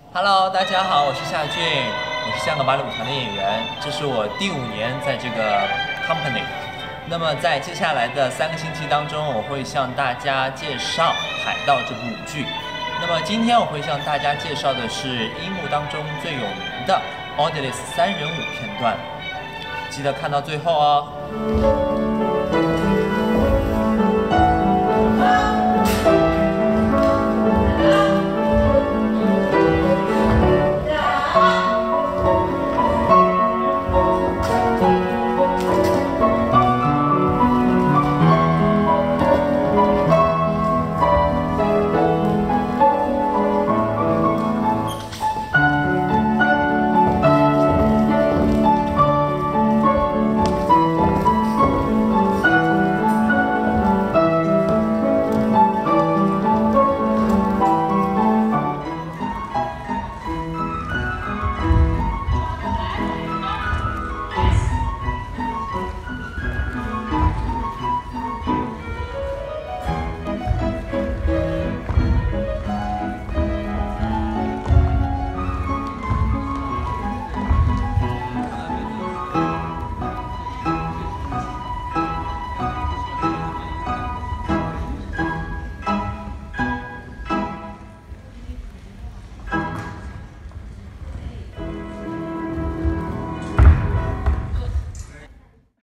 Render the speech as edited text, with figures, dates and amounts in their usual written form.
Hello，大家好，我是夏俊，我是香港芭蕾舞团的演员，这是我第5年在这个 company。那么在接下来的3个星期当中，我会向大家介绍《海盗》这部舞剧。那么今天我会向大家介绍的是樱幕当中最有名的 Odalisque 3人舞片段，记得看到最后哦。